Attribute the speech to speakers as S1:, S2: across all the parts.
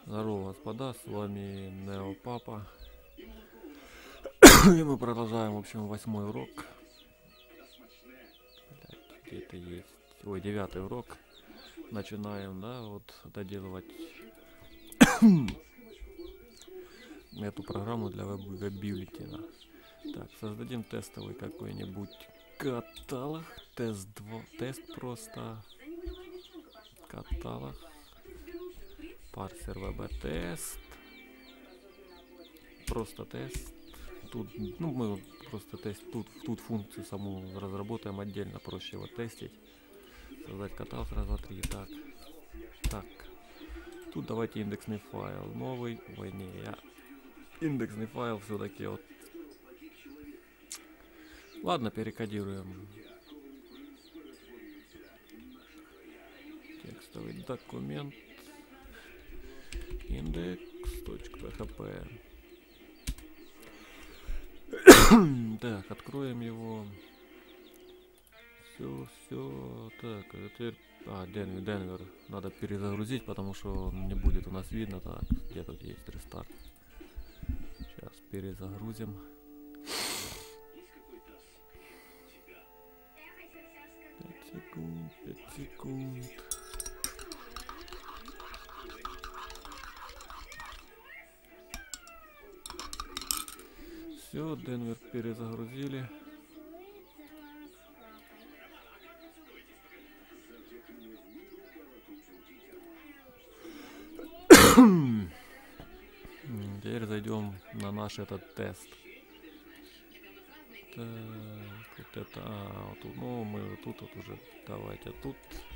S1: Здорово, господа, с вами Нео Папа. И мы продолжаем, в общем, 8-й урок. Где-то есть. Ой, 9-й урок. Начинаем, да, вот доделывать эту программу для веб-бюллетена. Так, создадим тестовый какой-нибудь каталог. Тест 2. Тест просто. Каталог. Парсер веб-тест. Просто тест. Тут, ну, мы просто тут функцию саму разработаем отдельно, проще его тестить. Создать каталог, раз, два, три. Так. Тут давайте индексный файл новый. Ой, не, я индексный файл все-таки вот. Ладно, перекодируем. Текстовый документ. Index.php. Так, откроем его. Все. Так, а теперь... Денвер. Надо перезагрузить, потому что он не будет у нас видно. Так, где тут есть рестарт? Сейчас перезагрузим. Пять секунд. Все, Денвер перезагрузили. Теперь зайдем на наш этот тест. Так, вот это, вот тут, ну мы вот тут вот уже, давайте тут.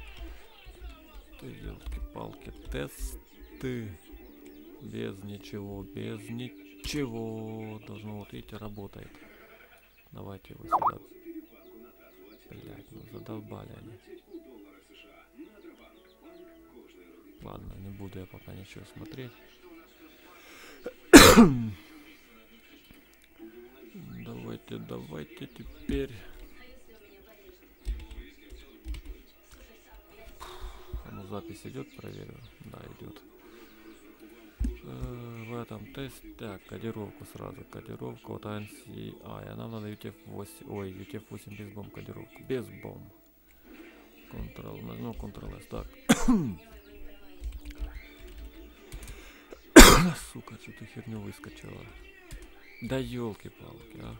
S1: Елки-палки, тесты. Без ничего. Должно, вот видите, работает. Давайте его сюда. Блять, ну задолбали они. Ладно, не буду я пока ничего смотреть. Давайте теперь. Ну, запись идет, проверю. Да, идет. В этом тесте. Так, кодировку сразу. Кодировку от ANSI. Нам надо UTF-8. Ой, UTF-8 без бомб кодировку. Без бомб. Ctrl, ну, Ctrl-S. Так. Сука, что-то херню выскочила. Да елки-палки, а.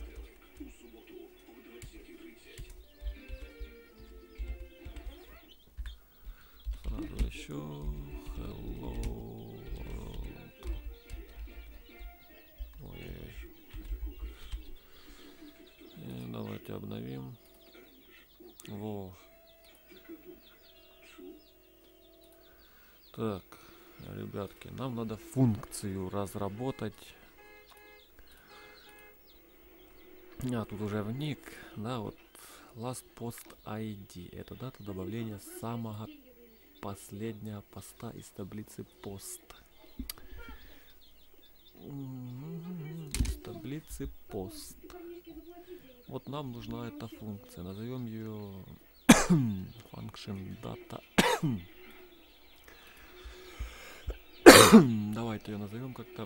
S1: Сразу еще. Hello world. Ой. И давайте обновим. Во. Так, ребятки, нам надо функцию разработать. Тут уже вник, да, вот last post ID. Это дата добавления самого последнего поста из таблицы пост. Из таблицы пост. Вот нам нужна эта функция. Назовем ее function data. Давайте ее назовем как-то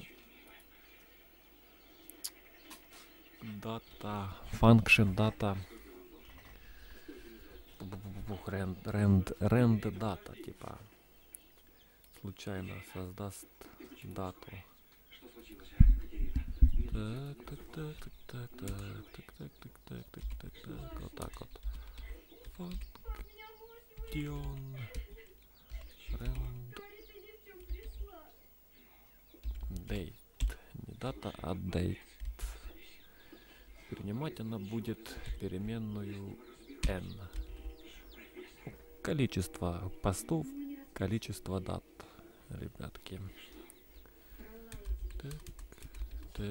S1: data, function data, rand data, типа случайно создаст дату. Так, вот так вот. Function rand date, не дата, а date. Принимать она будет переменную n. Количество постов, количество дат, ребятки. Так.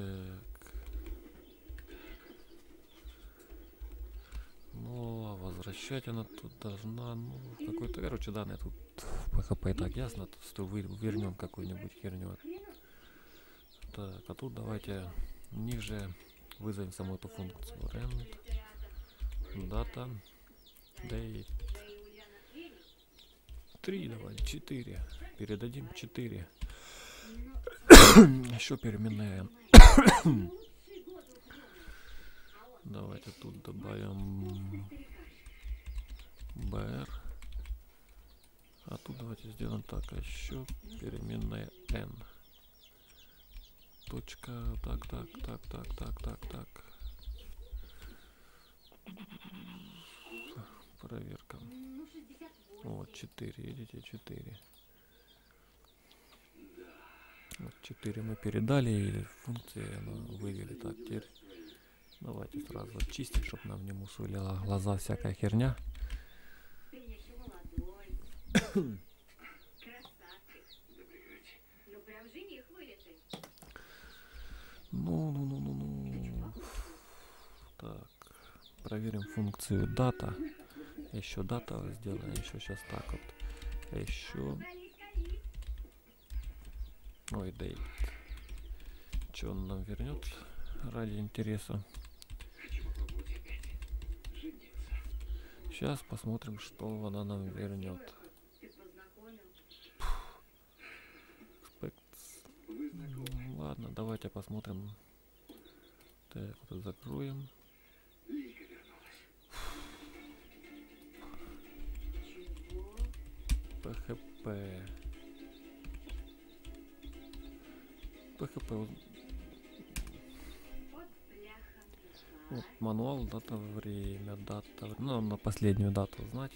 S1: Ну, возвращать она тут должна, ну, какой-то, короче, данные тут в PHP и так ясно, то вернем какую-нибудь херню. Так, а тут давайте ниже вызовем саму эту функцию. Rand data date 3, давай, 4. Передадим 4. Еще переменная n. Давайте тут добавим br. А тут давайте сделаем так, еще переменная n. Точка, так. Проверка. Вот 4, видите, 4. Вот 4 мы передали, и функции вывели. Так, теперь давайте сразу очистить, чтобы нам не мусолила глаза всякая херня. Ну. Так, проверим функцию дата. Еще дата сделаем, еще сейчас так вот. Еще. Ой, date. Что он нам вернет ради интереса? Сейчас посмотрим, что она нам вернет. Ладно, давайте посмотрим. Так, вот закроем. PHP. Вот мануал, дата, время, дата. Ну, на последнюю дату знать.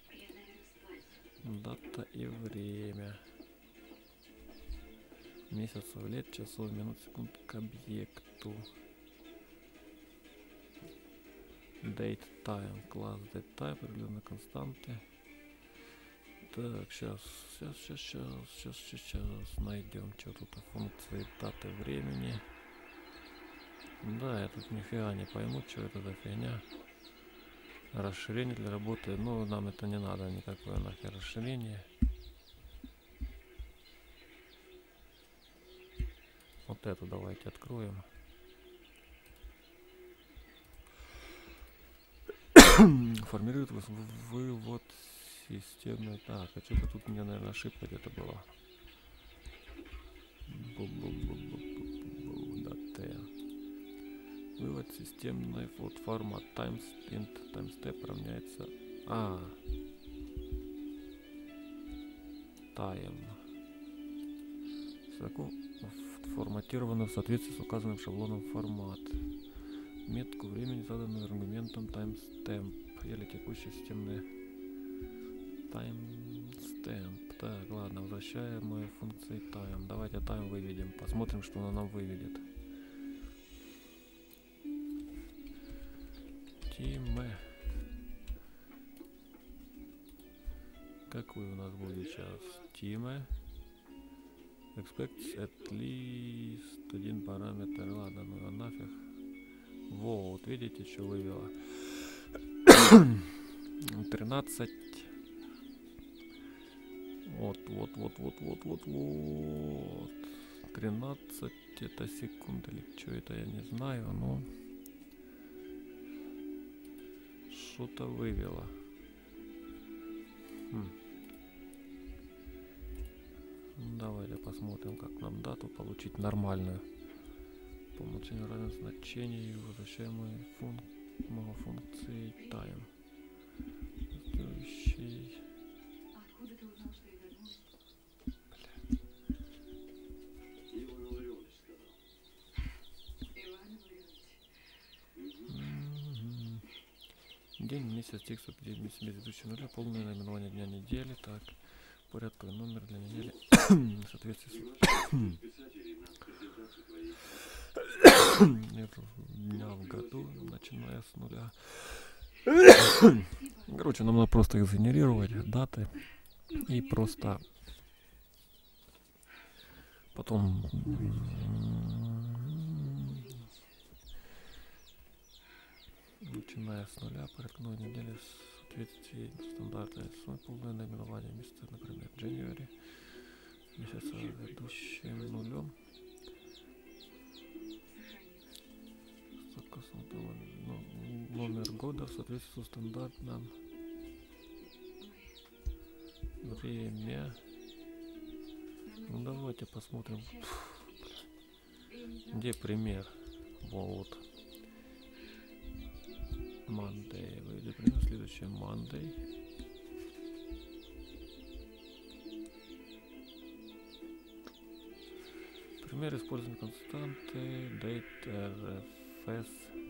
S1: Дата и время. Месяцев, лет, часов, минут, секунд к объекту. Date, time, класс, date, type, определенные константы. Так, сейчас найдем, что тут функции даты, времени. Да, я тут нифига не пойму, что это за фигня. Расширение для работы, ну нам это не надо, никакое нахер расширение. Вот эту давайте откроем. Формирует вывод системы. Так, а что-то тут у меня, наверное, ошибка где-то была. Вывод системной вот формат timestamp равняется time. Форматировано в соответствии с указанным шаблоном формат. Метку времени заданную аргументом timestamp или текущий системный timestamp. Так, ладно, возвращаем мы функции time. Давайте time выведем. Посмотрим, что она нам выведет. Time. Какой у нас будет сейчас? Time. Expects at least один параметр. Ладно, ну нафиг. Вот, видите, что вывела? 13. Вот. 13 это секунд или что это, я не знаю, но что-то вывела. Давайте посмотрим, как нам дату получить нормальную. По умолчанию равен значению возвращаемой функции time. Следующий.
S2: Откуда ты узнал, что я вернулась?
S3: Иван Ларионович сказал.
S2: Иван Ларионович.
S1: День, месяц, текст, ведущий нуля, полное наименование дня недели. Так, порядковый номер для недели. В соответствии с дня в году, начиная с нуля. Короче, нам надо просто их сгенерировать, даты, и просто потом начиная с нуля, порядковой недели в соответствии стандартной суммы, полное наименование месяца, например, January, месяца ведущим нулем. Номер года в соответствии со стандартным. Время. Ну давайте посмотрим. Где пример? Вот. Monday. Выйдет пример. Следующий Monday. Пример использования константы. Date RFS.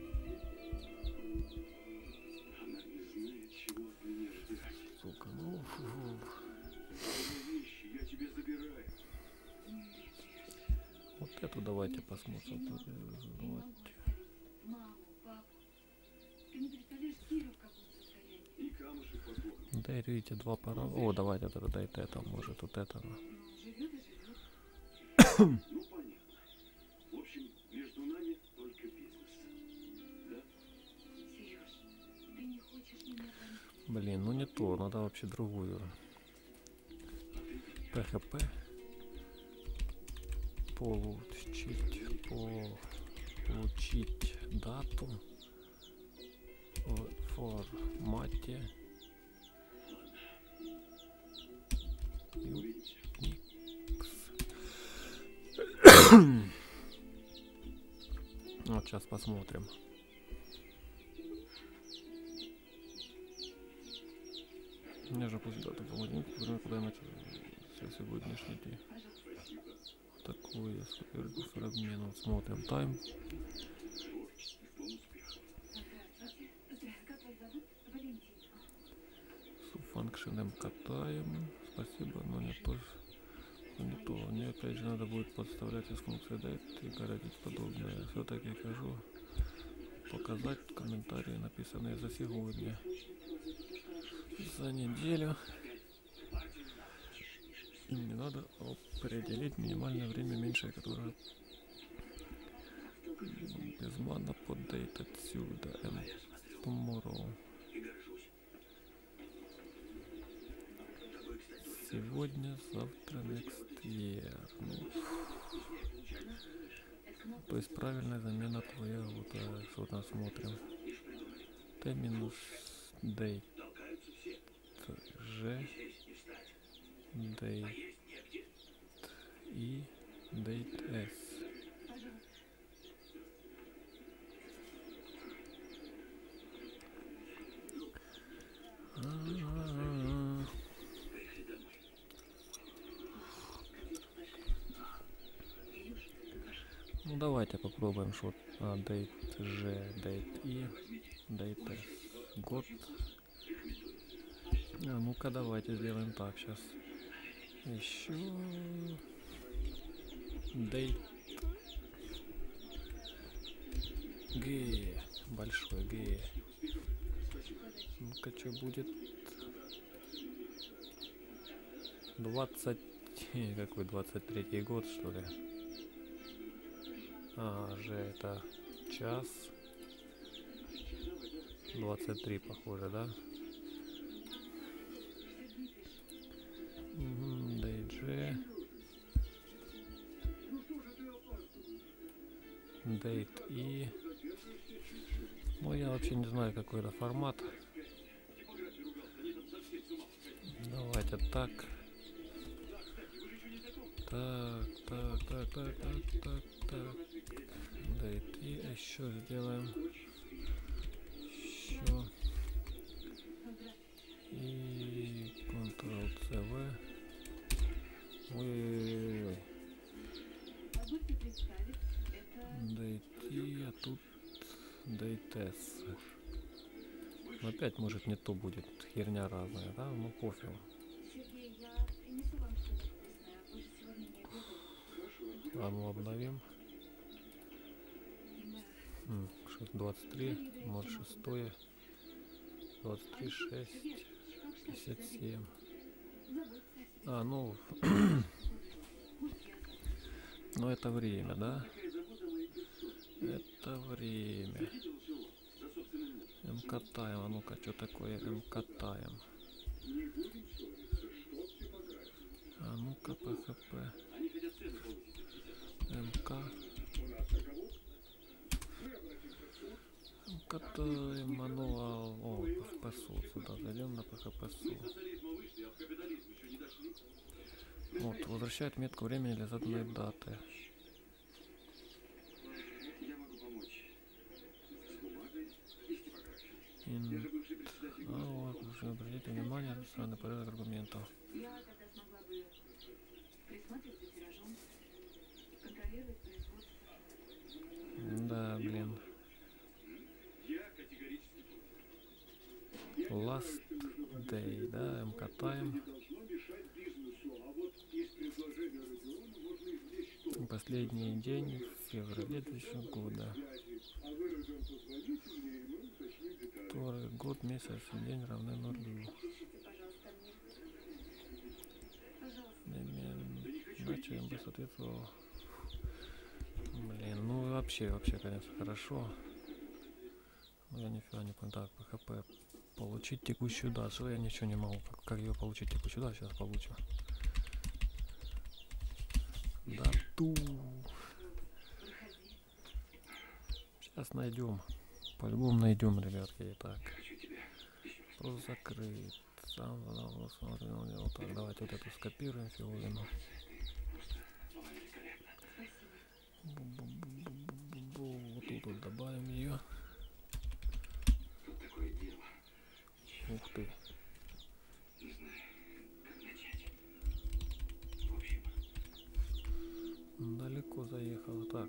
S3: Она не знает, чего от меня ждать.
S1: Сука, ну фу.
S3: Мои вещи я тебе забираю.
S1: Вот эту давайте посмотрим.
S2: Не могу оставить маму, папу. Ты не представляешь, Кира в каком состоянии.
S3: И камушек под боком.
S1: Да, видите, два пара. О, давайте вот это дайте это, может вот это.
S2: Ну, живет и живет.
S3: Ну, понятно. В общем, между нами только бизнес. Да?
S2: Сереж, ты не хочешь меня понять.
S1: Блин, ну не то, надо вообще другую. PHP. Получить дату в формате
S3: Увидимся.
S1: Вот сейчас посмотрим. Мне же пусть дату помогите, куда я начал сегодняшний день.
S3: Спасибо.
S1: Такое, сколько фрагментов. Смотрим тайм.
S3: Творческий в полуспех.
S2: Здравствуйте. Как вас зовут? Валентин.
S1: Функшеном катаем. Спасибо, но не то. Не то. Мне опять же надо будет подставлять из функции date и городить подобное. Все-таки хожу показать комментарии, написанные за сегодня. За неделю. И мне надо определить минимальное время меньшее, которое без мана под date отсюда. Tomorrow. Сегодня, завтра, next year. Ну, то есть правильная замена твоя. Вот что там смотрим. T минус date G date и date S. Ну давайте попробуем что date G, date I, date S. Год. Ну-ка давайте сделаем так сейчас. Еще date G, большой G. Ну-ка что будет? 20, какой 23-й год, что ли? Же это час. 23, похоже, да? Date Date I. Ну я вообще не знаю, какой это формат. Давайте так. Так. Date I. Еще сделаем. Еще. И Ctrl-C-V. Ой-ой-ой.
S2: Позвольте представить, это...
S1: Date I, а тут Date S. Но опять может не то будет. Херня разная, да? Ну пофиг.
S2: Сергей, я принесу вам что-то вкусное. Вы же сегодня не обедаете.
S1: А ну обновим.
S2: Да.
S1: 23, может 6, 23, 6, 57. А, ну, ну это время, да? Это время. МК-тайм, а ну-ка, что такое МК-тайм? А ну-ка, PHP. МК. МК-тайм, мануал. О, PHP суда. Зайдем на PHP. Вот, возвращает метку времени для заданной даты.
S3: Я могу помочь. С бумагой и с типографией. Я
S1: Ин-
S3: же бывший председатель.
S1: вот, уже обратите внимание на странный порядок аргументов.
S2: Я тогда смогла бы присматривать за тиражом, контролировать производство.
S1: Да, блин.
S3: Я категорически против.
S1: Last Day, да, МК Time.
S3: Должно мешать бизнесу, а вот из предложения Родиона можно извлечь что?
S1: Последний день в феврале 2000 года.
S3: А вы, Родион, позвоните мне, и мы уточним детали.
S1: Второй год, месяц и день равны нулю.
S2: Пишите, пожалуйста, мне. Пожалуйста.
S1: Иначе им бы соответствовало. Блин, ну вообще, конечно, хорошо. Но я нифига не понял. Так, ПХП. Получить текущую дату. Что я ничего не могу. Как ее получить текущую дату? Сейчас получим. Дату. Сейчас найдем. По-любому найдем, ребятки. Так. Просто закрыт. Сам вот так, давайте вот эту скопируем фигурину. Вот тут вот добавим ее.
S3: Тут такое дело.
S1: Ух ты.
S3: Не знаю, как начать. В общем,
S1: Далеко заехала. Так.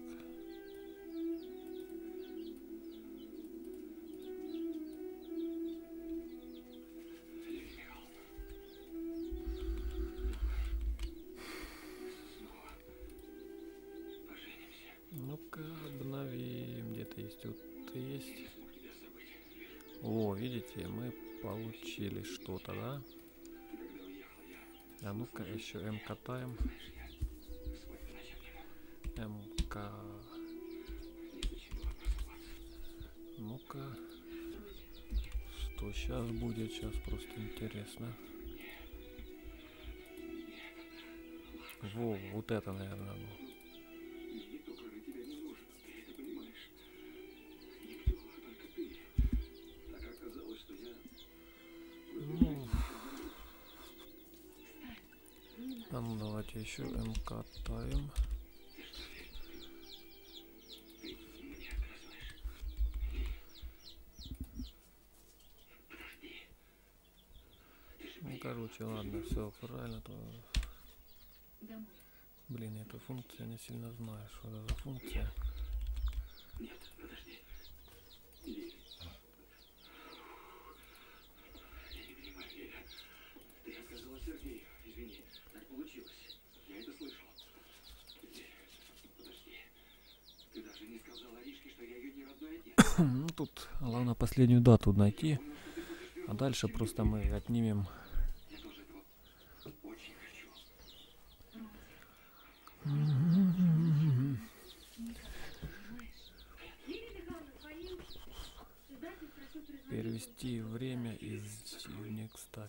S3: Лилия Михайловна. Снова поженимся.
S1: Ну-ка, обновим. Где-то есть. Вот есть.
S3: Не смог тебя забыть.
S1: О, видите, мы получили что-то, да?
S3: Ты когда уехал, я
S1: А ну-ка, еще МК Time.
S3: свадьбу начал.
S1: МК.
S3: Не зачем просыпаться.
S1: Ну-ка. Что сейчас будет? Сейчас просто интересно. Во, вот это, наверное, оно.
S3: Мне никто, кроме тебя, не нужен. Ты это понимаешь? Никто, только ты. Так оказалось, что я...
S1: Ну, а ну давайте еще МК Time.
S3: Ты мне отказываешь. Подожди. Ты же
S1: Ну, короче, ладно, все правильно. То...
S2: Домой.
S1: Блин, эту функцию я не сильно знаю, что это за функция.
S3: Нет, подожди. Лиля. Я не понимаю, Лиля. Ты отказала Сергею. Извини, так получилось. Я это слышал. Лиля, подожди. Ты даже не сказала Аришке, что я ее не родной отец.
S1: Ну, тут главное последнюю дату найти,
S3: Понял, что ты хочешь
S1: а
S3: вернуть
S1: дальше
S3: Сергея.
S1: просто мы отнимем.
S3: Я тоже этого очень хочу.
S2: Лилия Михайловна, звонил. Издатель просил перезвонить.
S1: Перевести время из Unix. Так,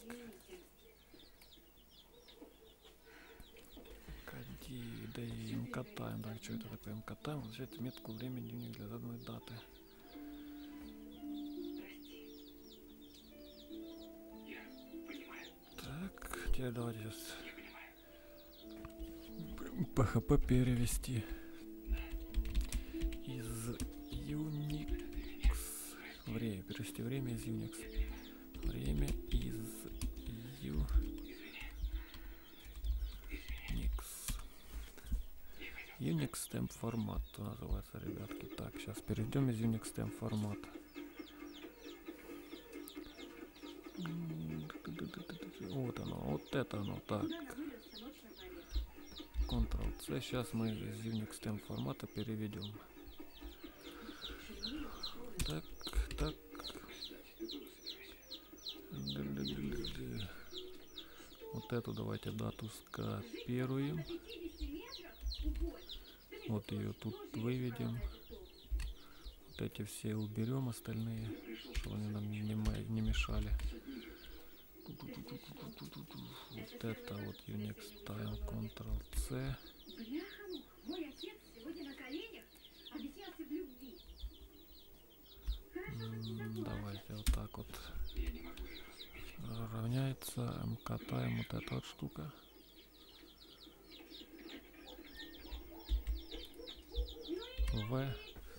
S1: Кади, да и МК Time. Так, что это такое МК Time? Возвращать метку времени Unix для заданной даты.
S3: Я понимаю.
S1: Так, теперь давайте сейчас
S3: Я понимаю.
S1: PHP перевести из Unix. Время. Перевести время из Unix. Время из Unix. Unix Stem формат называется, ребятки. Так, сейчас перейдем из Unix Stem формата. Вот оно, вот это оно. Так,
S2: Куда навалился ночь на дворе?
S1: Ctrl-C. Сейчас мы из Unix Stem формата переведем. Так, так. Вот эту давайте дату скопируем.
S2: 50 метров? Убой.
S1: Вот ее тут выведем. Вот эти все уберем, остальные, чтобы они нам не мешали. Вот это вот Unix Time, Ctrl-C.
S2: Бляха-муха, мой отец сегодня на коленях объяснялся в любви.
S1: Давайте вот так вот. Равняется МК Time, вот эта вот штука. В.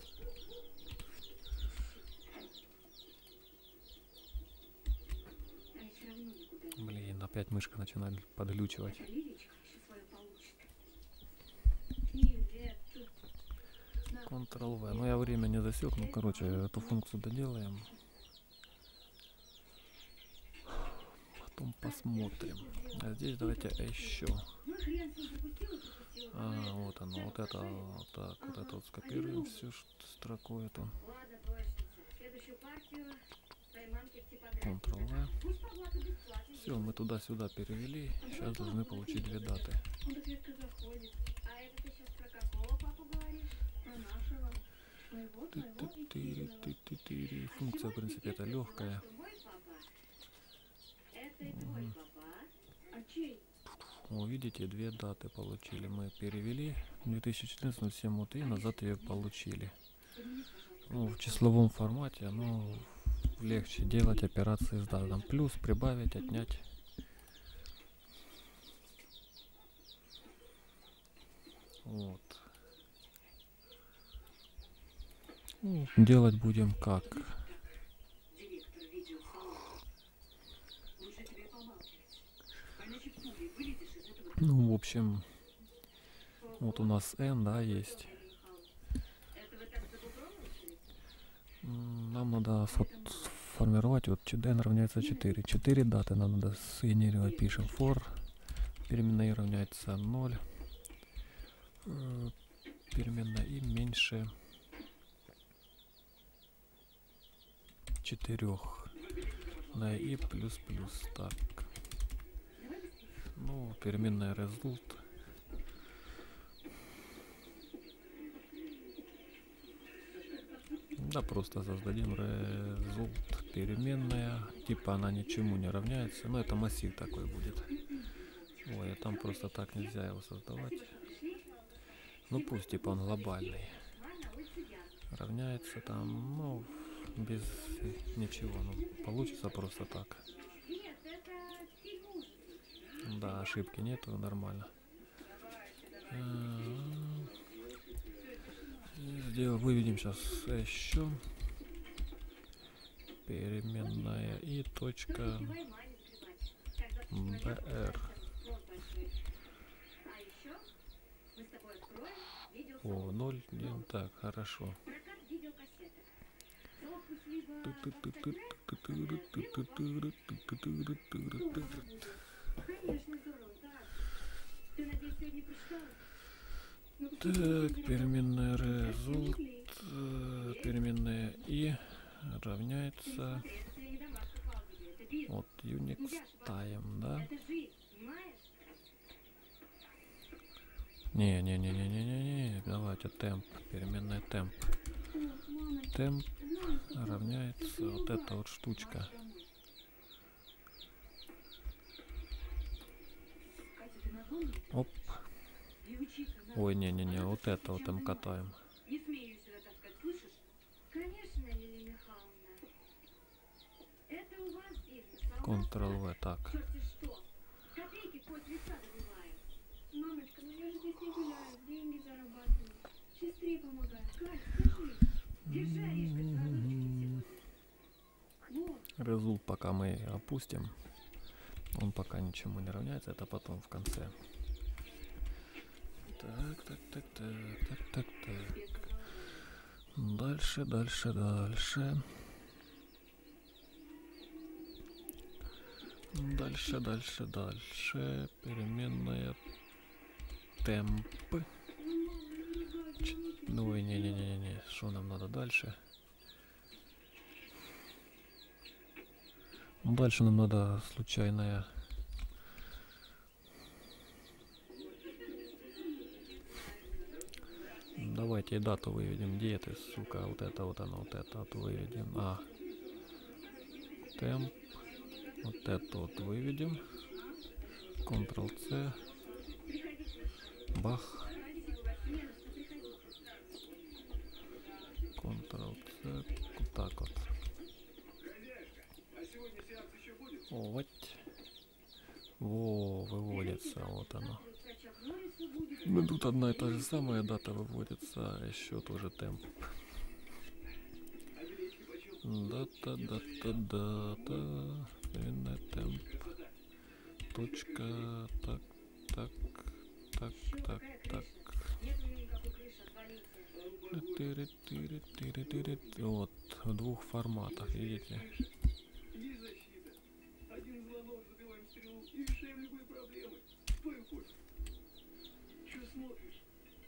S2: А я все равно никуда не
S1: Блин, опять мышка начинает подглючивать.
S2: Лилечка еще свое получит. Привет.
S1: Ctrl-V. Ну я время не засек, ну короче, эту функцию доделаем. Потом посмотрим. А здесь давайте еще.
S2: Ну хрен с ним запустил и запустил.
S1: Вот оно, вот это, так, вот это вот скопируем всю строку эту.
S2: Ладно, троечница. Следующую партию твоей мамке в типографии.
S1: Ctrl-V.
S2: Пусть по блату бесплатно.
S1: Все, мы туда-сюда перевели. Сейчас должны получить две даты.
S2: Он так редко заходит. А это ты сейчас про какого папу говоришь? Про нашего. Твоего и Кириного.
S1: Ты-ты-ты-ты-ты. Функция, в принципе, это легкая.
S2: Мой папа. Это и твой папа. А чей?
S1: О, видите, две даты получили. Мы перевели 2014 7 вот и назад ее получили. Ну, в числовом формате, ну, легче делать операции с датом. Плюс, прибавить, отнять. Вот. Ну, делать будем как?
S2: Директор видеосалона. Лучше тебе помалкивать. А иначе пулей вылетишь из этого.
S1: Ну, в общем, вот у нас n, да, есть.
S2: Это вы так за бугром учили?
S1: Нам надо сформировать, вот n равняется 4. 4 даты нам надо сгенерировать. Пишем for. Переменная и равняется 0. Переменная и меньше 4. На и плюс-плюс. Так. Ну, переменная result. Да, просто создадим result. Переменная. Типа она ничему не равняется. Но это массив такой будет. Ой, а там просто так нельзя его создавать. Ну пусть типа он глобальный. Равняется там, ну, без ничего. Ну, получится просто так. Да, ошибки нету, нормально. Выведем сейчас еще переменная и точка br. О, 0, 1, так, хорошо. Так, переменная result, переменная и равняется вот Unix time, да? Не, давайте темп, переменная темп. Темп равняется вот эта вот штучка. Оп. Ой, не, вот это вот там катаем.
S2: Не смею сюда таскать, слышишь? Конечно, Лилия Михайловна. Это у вас бизнес, а у нас
S1: Ctrl-V, так.
S2: черти что. Копейки хоть лица добываю. Мамочка, ну я же здесь не гуляю, деньги зарабатываю. Сестре помогаю. Кать, скажи. Держи орешка с ладошки сегодня. Вот.
S1: Result пока мы опустим. Он пока ничему не равняется, это потом в конце. Так. Дальше. Дальше. Переменная темп. Ну и не. Что нам надо дальше? Дальше нам надо случайная. Давайте и дату выведем. Где это, сука? Вот это вот оно, вот это вот выведем. Темп. Вот это вот выведем. Ctrl-C. Бах. Ctrl-C. Вот так вот. Вот. Во, выводится. Вот оно.
S2: Чак Норрису будет...
S1: Ну тут одна и та же самая дата выводится, а еще тоже темп. Дата, именно темп. Точка, так, так, так, так, так.
S2: Нет у нее никакой крыши, отвалите.
S1: Вот, в двух форматах, видите?
S3: Есть защита. Один звонок, забиваем стрелу и решаем любые проблемы. Твою кофе. Че смотришь?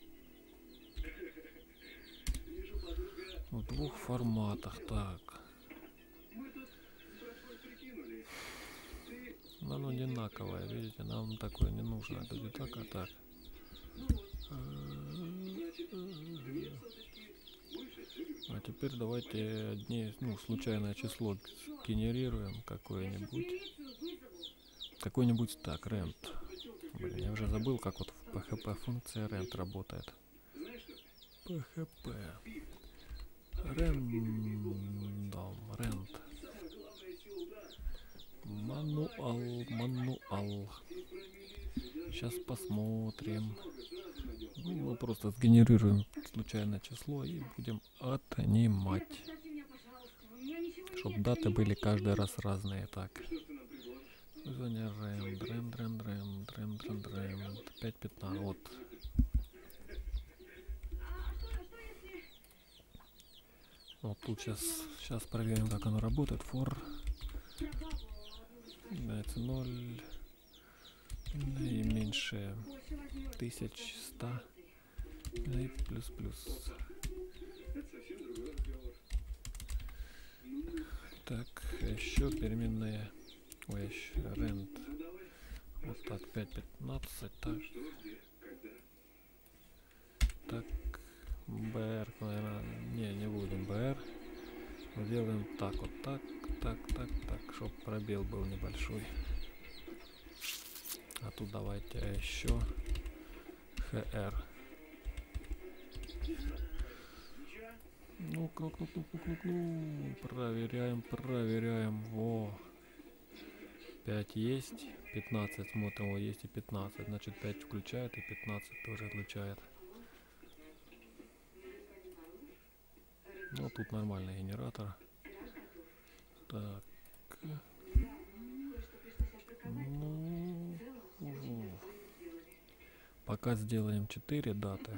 S3: Вижу, подруга.
S1: В двух форматах, так.
S3: Мы тут с братвой прикинули. Ты,
S1: Но оно одинаковое, видите, нам такое не нужно. Это не так, а так.
S3: ну вот, значит, 2 соточки выше, чё?
S1: А теперь давайте одни, ну, случайное число генерируем какое-нибудь.
S2: Милицию вызову.
S1: Какой-нибудь так, rent. Блин, я уже забыл, как вот в PHP функция rent работает.
S3: Знаешь что?
S1: PHP. Random, rent.
S3: Самая главная сила удара.
S1: Мануал.
S3: И про милицию даже
S1: Сейчас
S3: не
S1: посмотрим.
S3: много сразу найдем.
S1: Ну, мы просто сгенерируем случайное число и будем отнимать.
S2: Оставьте меня, пожалуйста. У меня ничего нет.
S1: Чтобы даты были каждый раз разные. Так.
S3: Что ж ты нам предложишь?
S1: Звоня рем. 5:15. Вот.
S2: А что если...
S1: Вот тут сейчас проверим, как оно работает. For
S2: Про бабу одну расскажу?
S1: является 0 наименьшее
S2: Больше возьмёте.
S1: 1100 и плюс.
S3: Это совсем другой разговор. Ну,
S1: Так, еще переменные. Ой, еще rent.
S3: ну давай.
S1: Вот так, 5:15. Так,
S3: Что, где, когда?
S1: так. BR, наверное, не будем BR. Сделаем так, вот так, чтобы пробел был небольшой. А тут давайте еще HR. Ну, проверяем. Во. 5 есть, 15 смотрим, есть и 15. Значит, 5 включает и 15 тоже отключает. Ну, тут нормальный генератор. Так. Ну, пока сделаем 4 даты.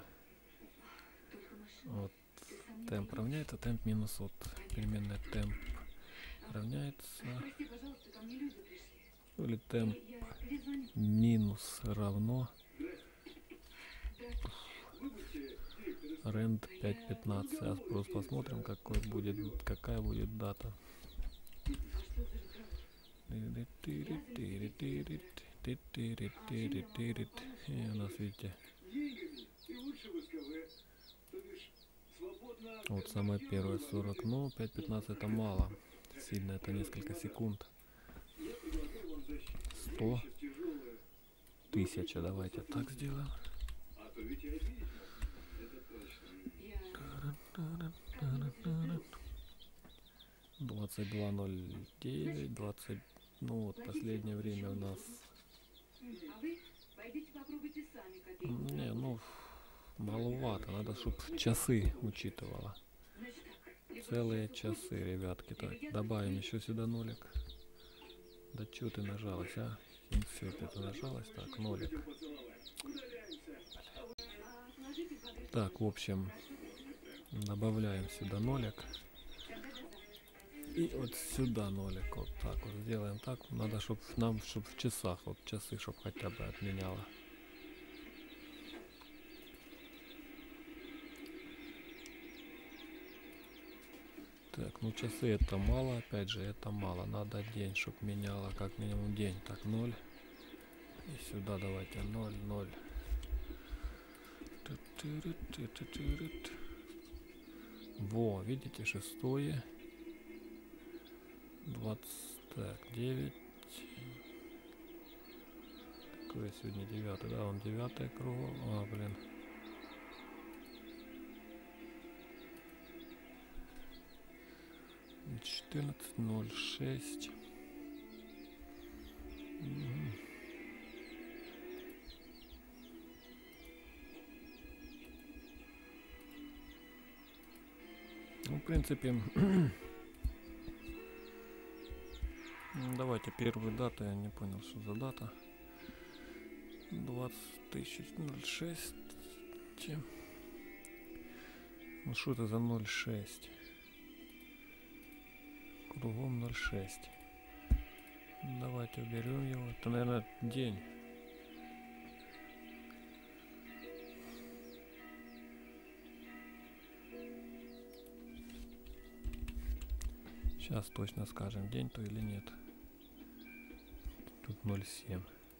S1: Вот. Темп равняется, темп минус от переменная темп равняется.
S2: Прости, пожалуйста, ко мне люди пришли.
S1: Или темп
S2: Я перезвоню.
S1: минус равно rent 5:15. Сейчас просто посмотрим, какая будет дата. И у нас, видите,
S3: Деньгами и лучше в СКВ. То бишь, свободно от
S1: вот самое первое 40, но 5:15 это мало. Сильно это несколько секунд.
S3: Я предлагаю вам защиту.
S1: 100
S3: Сейчас тяжелая.
S1: 1000, давайте так сделаем.
S3: А то ведь и обидеть можно. Это точно.
S1: 22:09, 20. Ну вот последнее время у нас.
S2: А вы пойдите попробуйте сами копейку.
S1: Не, ну маловато. Надо, чтобы часы учитывала.
S2: Значит так.
S1: Целые часы, ребятки. Так, добавим еще сюда нолик. Да чё ты нажалась, а? Все, ты нажалась. Так, нолик. Так, в общем, добавляем сюда нолик. И вот сюда нолик. Вот так вот сделаем так. Надо, чтобы чтобы в часах, вот часы, чтобы хотя бы отменяло. Так, ну часы это мало, опять же это мало. Надо день, чтобы меняло как минимум день. Так, 0. И сюда давайте 0, 0. Во, видите, 6-е. 20, так, 9. Какое сегодня 9, да, он 9 кругом. А, блин. — 14:06. в принципе, давайте первую дату, я не понял, что за дата. 20.06. Ну что это за 0,6? Кругом 0,6. Давайте уберем его. Это, наверное, день. Сейчас точно скажем, день то или нет. Тут 0,7.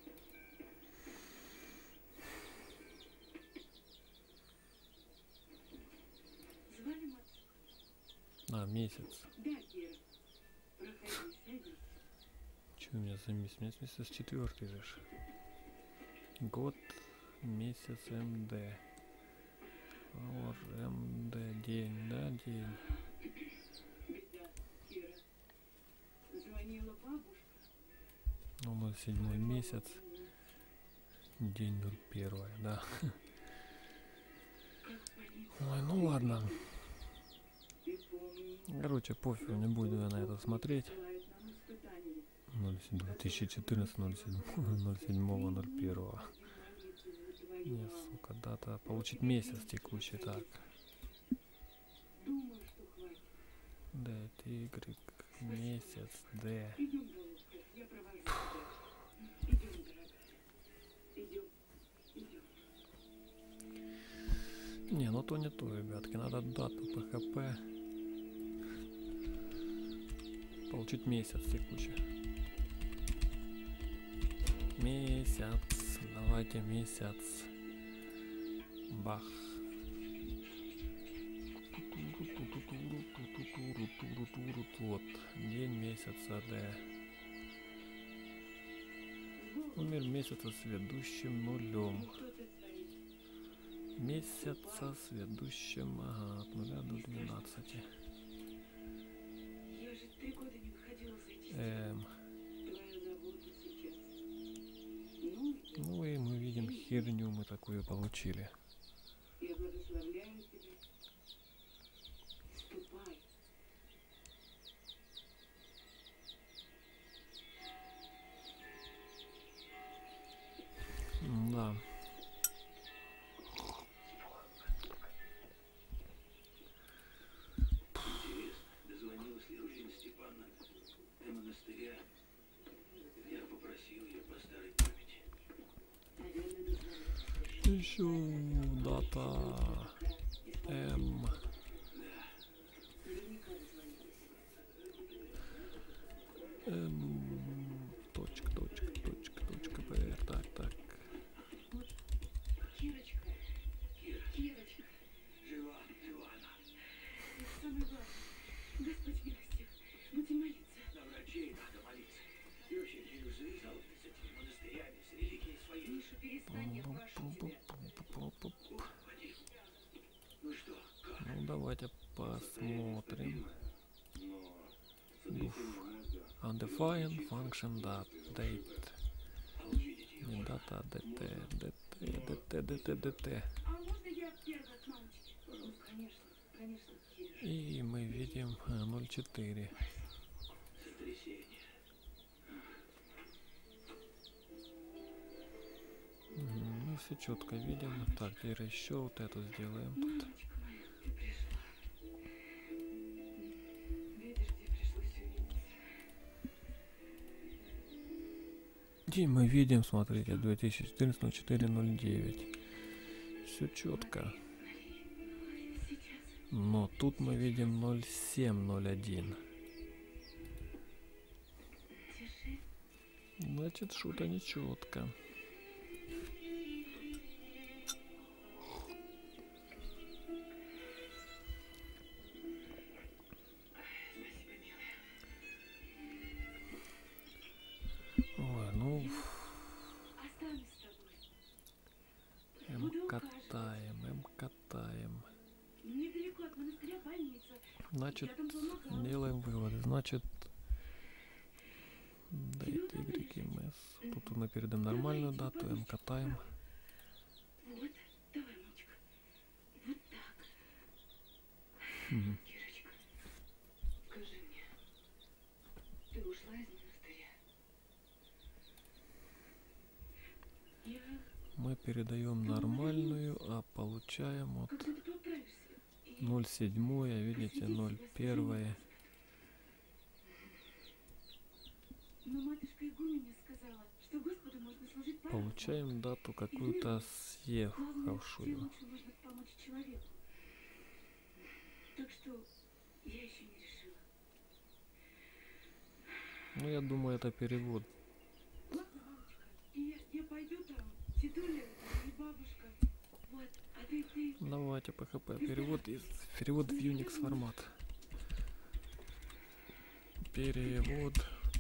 S2: Звали мать?
S1: А, месяц.
S2: Да, Кира. Проходи, садись.
S1: Что у меня за месяц? У меня месяц 4 же. Год, месяц, МД. МД, день, да, день.
S2: Беда, Кира. Звонила бабушка.
S1: Ну, 0,7 месяц. День 0,1, да.
S2: Как паник.
S1: Ой, ну ладно.
S2: Ты помни.
S1: Короче, пофиг, не буду я на это смотреть.
S2: Посылает нам испытания.
S1: 2014, 07, 01. Не, сука, дата. Получить месяц текущий, так.
S2: Думаю, что хватит.
S1: D, Y, месяц, D.
S2: Идем, голубка, я провожу тебя. Идем, дорогая. Идем, идем.
S1: Не, ну то не то, ребятки. Надо дату ПХП. Получить месяц текущий. Месяц. Давайте месяц. Бах. Вот. День месяца, Д. Номер месяца с ведущим нулем.
S2: Кто ты стоишь?
S1: Месяца с ведущим, ага, от 0 до 12.
S2: Я же 3 года не выходила зайти.
S1: Эм,
S2: Твоя забота сейчас.
S1: ну и мы видим херню мы такую получили.
S2: Я благословляю тебя. Ступай.
S1: Да.
S3: Интересно, дозвонилась ли Рузина Степановна до монастыря? Я попросил ее по старой памяти.
S2: Наверное, дозвонилась.
S1: Еще дата М.
S2: Наверняка дозвонилась.
S1: Точка, ПР. Так.
S2: Кирочка.
S3: Кира,
S2: Кирочка.
S3: жива она.
S2: Это самое главное. Господь милостив. Будем молиться.
S3: На врачей надо молиться. И вообще, Кирю, завязал ты с этими монастырями, с религией своей.
S2: Миша, перестань, я прошу тебя.
S3: Господи. Ну что, как?
S1: Ну давайте посмотрим.
S3: Но,
S1: Undefined function date.
S3: а увидеть ее
S1: Не дата, а dt.
S2: А можно я первая к мамочке? Ну, конечно, Кирюша.
S1: И мы видим 0,4.
S3: сотрясение.
S1: Мы все четко видим. Так, теперь еще вот эту сделаем тут.
S2: Мамочка моя, ты пришла. Видишь, где пришлось увидеться.
S1: И мы видим, смотрите, 2014, 0409. Все четко.
S2: Сейчас.
S1: Но тут мы видим 0701.
S2: Тише.
S1: Значит, что-то не четко.
S2: Спасибо, милая.
S1: Ой, ну,
S2: Останусь с тобой. Буду ухаживать.
S1: катаем.
S2: Недалеко от монастыря больница.
S1: Значит,
S2: Я там помогала.
S1: делаем выводы. Значит, date YMS. Тут мы передаем нормальную дату, катаем.
S2: Вот, давай, мамочка. Вот так.
S1: Мгм.
S2: Кирочка.
S1: Мы передаем нормальную, а получаем вот
S2: Когда ты поправишься? И
S1: 0,7, видите, 0,1.
S2: но матушка игуменя сказала, что Господу можно служить по-разному.
S1: Получаем дату какую-то
S2: Главное,
S1: съехавшую.
S2: где лучше можно помочь человеку. Так что я еще не решила.
S1: Ну, я думаю, это перевод.
S2: Ладно, мамочка, и я пойду там, тетуля и бабушка. Вот, а ты...
S1: Давайте PHP. Перевод в Unix формат. Перевод.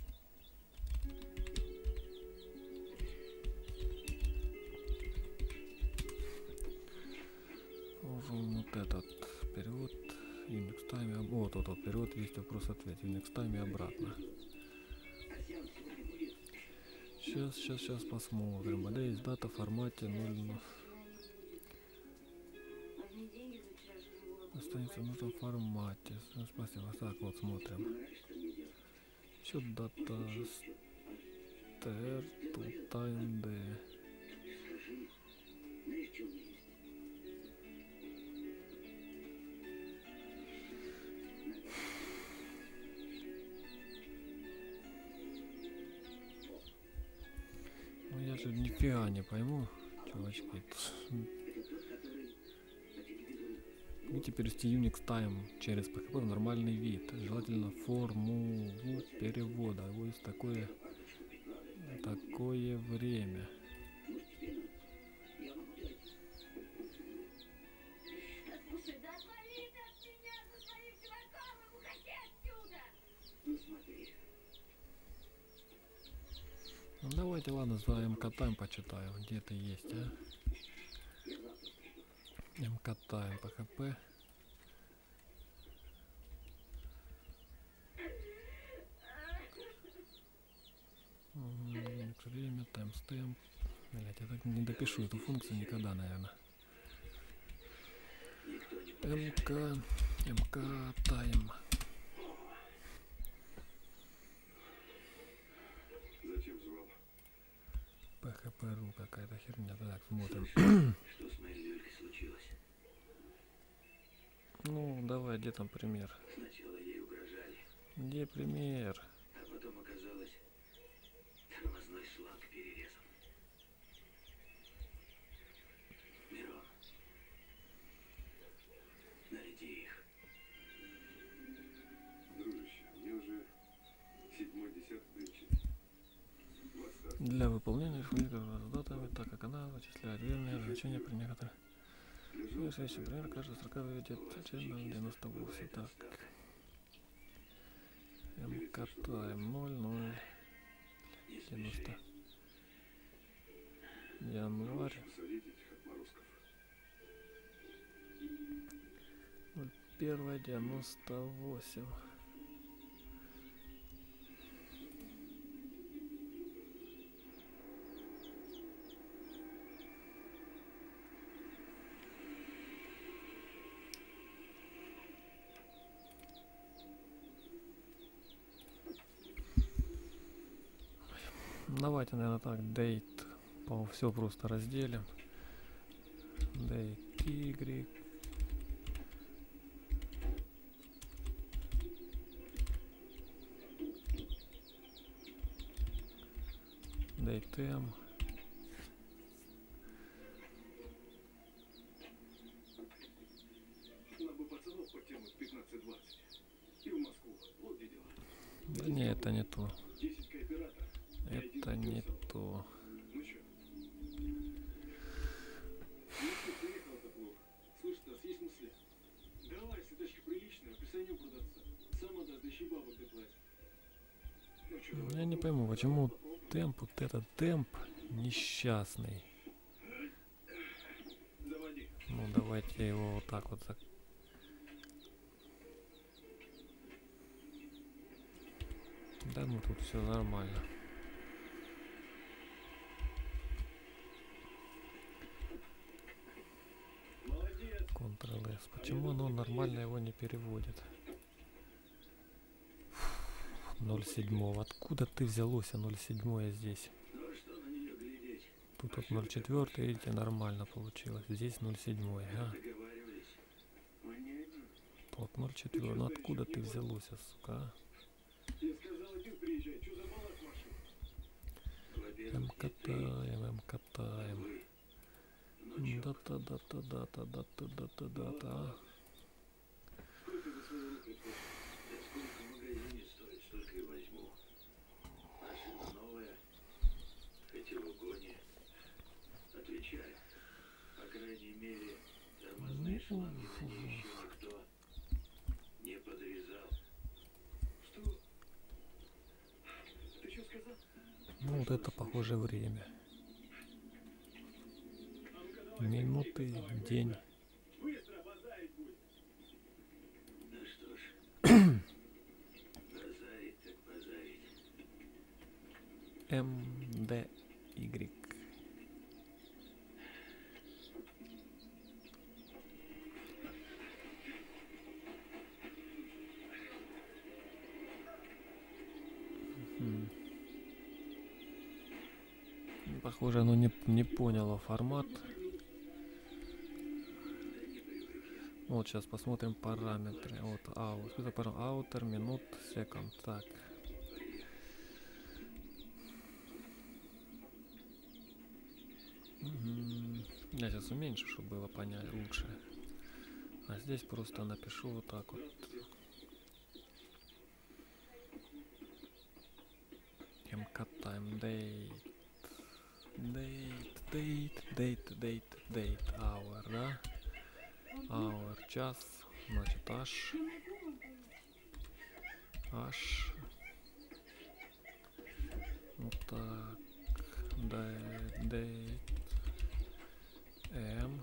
S1: Вот этот перевод Unix Time. Вот перевод есть вопрос-ответ. Unix Time и обратно. Сейчас посмотрим. А есть дата в формате 0. Останется в нужном формате. Спасибо. Так, вот смотрим. Счет дата str to time d. Ну я же нифига не пойму, чувачки. Будете перевести Unix Time через PHP в нормальный вид. Желательно формулу перевода. Его есть такое время.
S2: Слушай, да отвали ты от меня со своим чуваком и уходи отсюда!
S3: Ну смотри.
S1: Ну давайте, ладно, за МК Time почитаю. Где это есть, а? МК Time PHP. Время, timestamp. Блять, я так не допишу эту функцию никогда, наверное. МК Time.
S3: Зачем звал?
S1: PHP.ru какая-то херня. Так, смотрим.
S3: Что с моей Лёлькой случилось?
S1: Ну, давай, где там пример?
S3: Сначала ей угрожали,
S1: Где пример?
S3: а потом оказалось, тормозной шланг перерезан. Мирон, найди их. Дружище, мне уже 7-й десяток дынчит.
S1: Для выполнения функции с датами, так как она вычисляет верные значения при некоторых. Следующий пример, каждая строка выведет 98. Так. МК Time 00 90. Январь.
S3: Посадить этих отморозков.
S1: 01 98. Давайте, наверное, так, date по все просто разделим. Date Y. Date M.
S3: Нам бы пацанов подтянуть 15-20. И в Москву. Вот где дела.
S1: Да не, это не то.
S3: 10 кооператор.
S1: Это не то.
S3: Ну чё? Если приехал-то плохо. Слышь, Стас, есть мысли? Давай, если тачка приличная, писанем продаться. Сам отдаст, да еще бабок доплатит. Ну чё, давай.
S1: Я не пойму, почему темп, вот этот темп несчастный.
S3: Заводи.
S1: Ну давайте его вот так вот. Да, ну тут все нормально.
S3: Молодец.
S1: Ctrl-S. Почему оно нормально его не переводит? 0,7. Откуда ты взялось 0,7 здесь?
S3: Ну а что на нее глядеть?
S1: Тут вот 0,4, видите, нормально получилось. Здесь 0,7, а?
S3: Договаривались. Он не один.
S1: Вот 0,4. Ну откуда ты взялся, сука, а?
S3: Я сказал, один приезжай. Что за баллад машин?
S1: Катаем, катаем. Да-та-да-та-да-та-да-та-да-та-да-та.
S3: Сколько за свою руку хочешь? Да сколько в магазине стоит, столько и возьму. Машина новая, хоть и в угоне. Отвечаю. По крайней мере, тормозные шланги на ней еще никто не подрезал. Что? Ты что сказал?
S1: Ну вот это похоже время. Минуты, день.
S3: Быстро базарить будет. Ну что ж, базарить так базарить.
S1: МДY. Похоже, оно не поняло формат. Вот сейчас посмотрим параметры. Вот аутер, минут, секунд. Так. Я сейчас уменьшу, чтобы было понять лучше. А здесь просто напишу вот так вот. МК тайм дейт. Дейт, hour, да? Hour, час, значит H. Вот так. Дейт. М.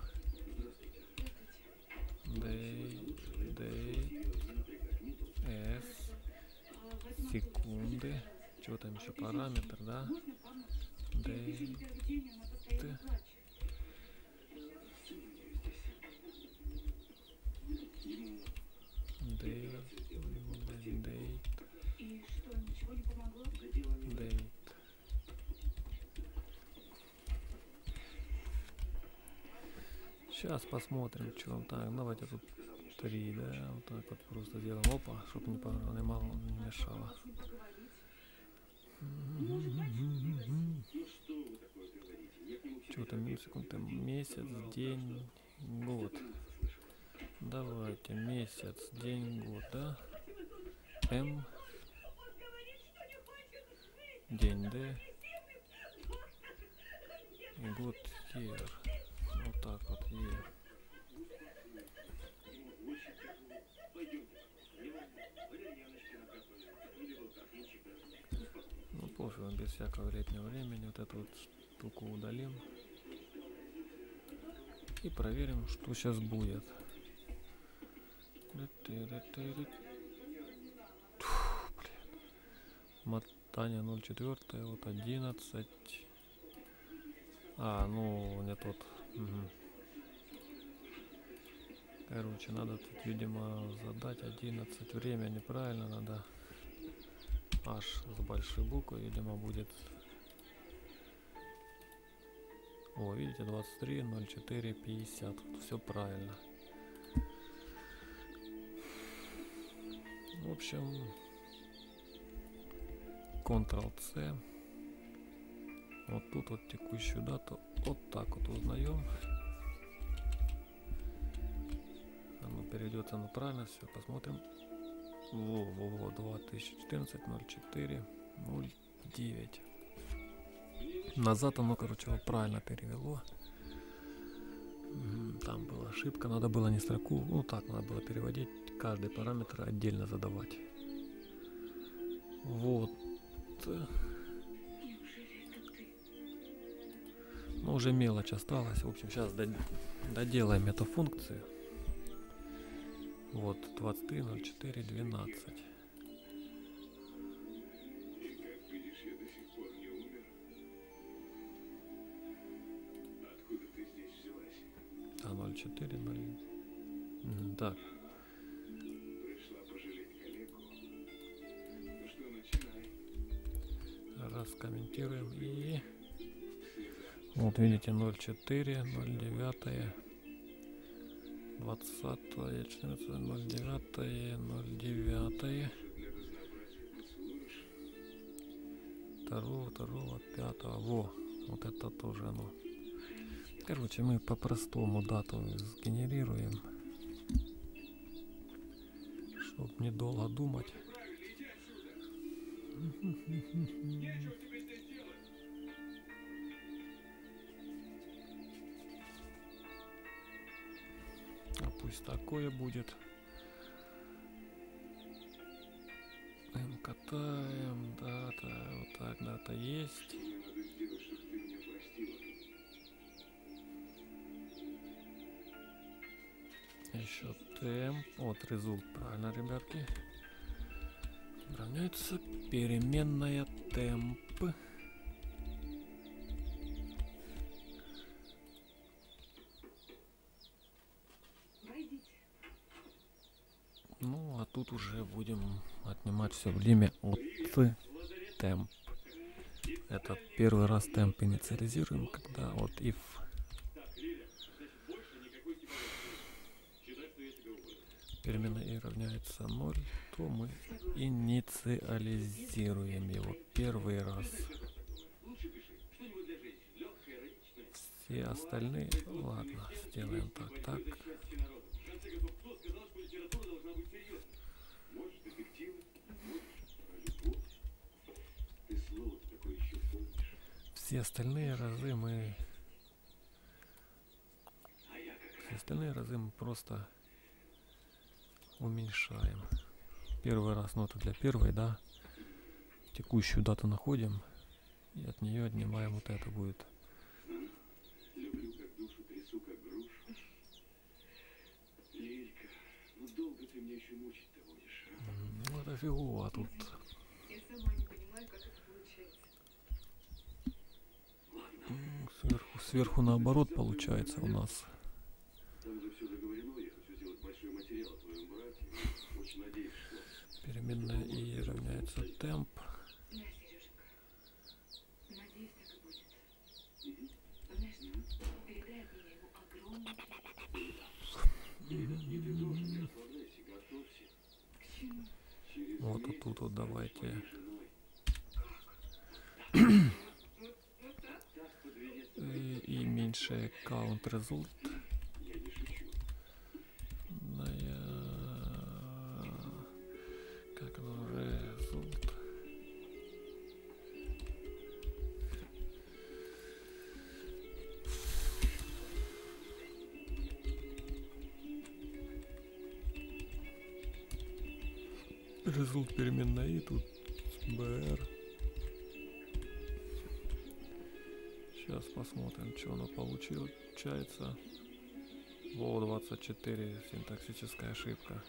S1: Дейт. С. Секунды. Что там еще параметр, да? Дейт. Дейт.
S2: И что, ничего не помогло?
S1: Дейт. Сейчас посмотрим, что он так. Давайте тут 3, да, вот так вот просто сделаем. Опа, чтобы не мешало. Что там, секунд, месяц, день, год. Давайте, месяц, день, год, да? М. День, Д. И год, year. Вот так вот, year. Ну, пофиг, без всякого летнего времени. Вот эту вот штуку удалим. И проверим, что сейчас будет. Мотание 0,4, вот 11. Ну не тот. Короче, надо тут, видимо, задать 11. Время неправильно, надо аж с большой буквы, видимо, будет. О, видите, 23, 04, 50. Все правильно. В общем, Ctrl-C. Вот тут вот текущую дату вот так вот узнаем. Оно перейдет, оно правильно, все, посмотрим. Во, 2014, 04, 09. Назад оно, короче, вот правильно перевело. Там была ошибка, надо было не строку, ну так надо было переводить, каждый параметр отдельно задавать. Вот. Ну, уже мелочь осталась. В общем, сейчас доделаем эту функцию. Вот, 23, 04, 12.
S3: Как видишь, я до сих пор не умер. Откуда ты здесь взялась?
S1: 04, 0. Так.
S3: Пришла пожалеть коллегу. Ну что, начинай.
S1: Раз комментируем и Вот видите, 0,4, 0,9, 20, 14, 0,9, 0,9, 2, 5. Во, вот это тоже оно. Короче, мы по-простому дату сгенерируем, чтобы недолго думать. А пусть такое будет. Катаем, дата, вот так, дата есть. Еще темп. Вот результат, правильно, ребятки. Равняется переменная темп. Ну, а тут уже будем отнимать все время от темп. Это первый раз темп инициализируем, когда вот if переменная и равняется 0, то мы инициализируем его первый раз. Все остальные, ладно, сделаем так. Все остальные разы мы просто уменьшаем. Первый раз, ну это для первой, да. Текущую дату находим и от нее отнимаем вот это будет.
S3: Люблю как душу, трясу как грушу. Лилька, ну долго ты меня еще мучить-то будешь, а?
S1: Ну это фигово тут.
S2: Я сама не понимаю, как это получается.
S1: Сверху наоборот получается у нас.
S3: Там уже все договорено, я хочу сделать большой материал о твоем брате. Очень надеюсь, что...
S1: Переменная и равняется темп.
S2: Да, Сереженька. Надеюсь, так и будет. Знаешь, передай от меня ему огромный привет.
S3: Не ты тоже не расслабляйся, готовься.
S2: К чему?
S3: Через
S1: Вот
S3: месяц
S1: тут вот давайте.
S3: твоей женой. Так подведется.
S1: И меньше count result.
S3: Я не шучу.
S1: Как оно, result. Result переменная и тут br. Сейчас посмотрим, что оно получается. Во, 24, синтаксическая ошибка.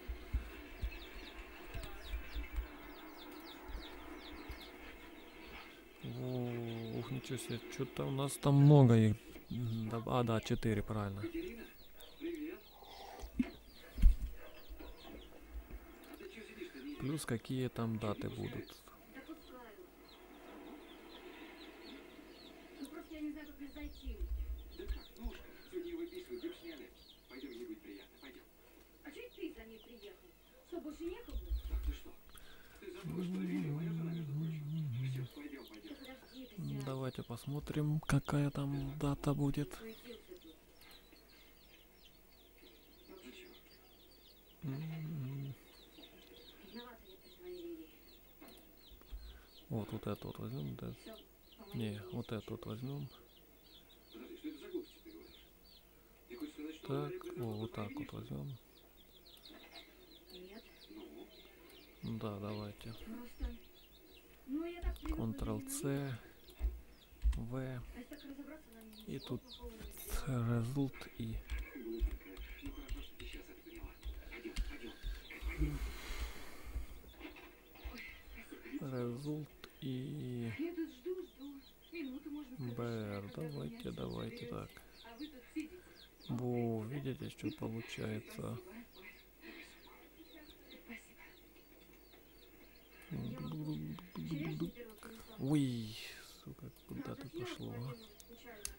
S1: Во, ух, ничего себе, что-то у нас там много их. Да, 4, правильно.
S3: Катерина, привет. А ты что сидишь-то?
S1: Плюс какие там даты будут.
S2: Допускаю. Ну просто я не знаю, как мне зайти.
S3: Да как, ножка? Сегодня его выписывают, где сняли. Пойдем, ей будет приятно, пойдем.
S2: А чё это ты за ней приехал? Что, больше некому?
S3: Так, ты что? Ты забыл, что Лиля моя жена, между прочим. Все, пойдем.
S2: Да подожди ты, сядь.
S1: Давайте посмотрим, какая там дата будет.
S2: Суетился тут.
S3: Ну чё?
S2: Виновата я перед твоей Лилией.
S1: Вот это вот возьмем, да?
S2: Всё, помоги
S1: Не,
S2: мне.
S1: вот это вот возьмем.
S3: Подожди, что это за глупости ты говоришь? Ты хочешь сказать, что
S1: Так,
S3: Ларри предложил
S1: вот так
S3: твоей
S1: вот
S3: Лишке?
S1: возьмем.
S2: Нет,
S3: Ну,
S1: Да, давайте.
S2: просто... Ну, я так привыкла
S1: Ctrl-C, V,
S2: А если так разобраться, нам
S1: и
S2: ничего
S1: тут
S2: плохого нет.
S1: result и
S3: глупенькая. Ну хорошо, что ты сейчас это поняла. Пойдем.
S1: result и
S2: Я тут жду. Минуту можно
S1: br. Давайте так.
S2: А вы тут сидите.
S1: Во, видите, что получается.
S2: Спасибо.
S1: Ой, сука, куда ты пошло? А?
S2: Случайно.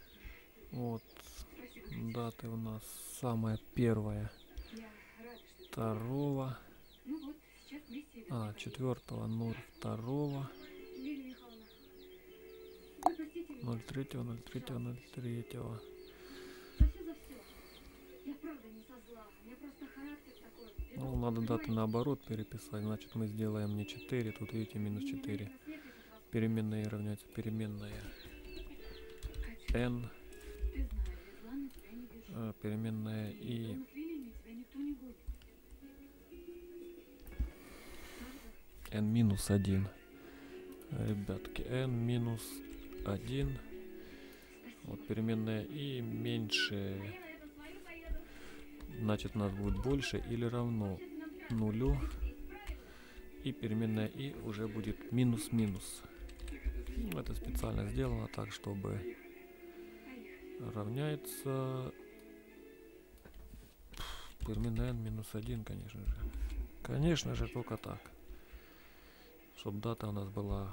S1: Вот
S2: Спасибо.
S1: даты у нас самая первая
S2: Я рада, что ты...
S1: второго,
S2: Ну вот, сейчас вместе это поедем.
S1: 4.02,
S2: Лилия Михайловна, вы простите меня.
S1: 03.03.03.
S2: За все, за все. Я правда не со зла. У меня просто характер такой.
S1: Ну, надо даты наоборот переписать, значит мы сделаем не 4, тут видите минус 4. Переменные равняется переменная n,
S2: Ты знаешь, я зла на тебя не держу.
S1: переменная и
S2: Дома с Лилиями тебя никто не гонит. Правда?
S1: n минус 1. Ребятки, n минус 1. Вот переменная и меньше, значит у нас будет больше или равно нулю. И переменная и уже будет минус-минус. Ну, это специально сделано так, чтобы равняется переменная n минус 1, конечно же. Конечно же, только так. Чтобы дата у нас была...